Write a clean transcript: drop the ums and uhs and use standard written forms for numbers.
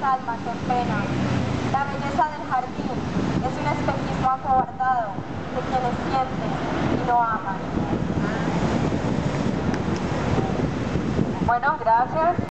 almas en pena. La belleza del jardín es un espejismo acobardado de quienes sienten y no aman. Bueno, gracias.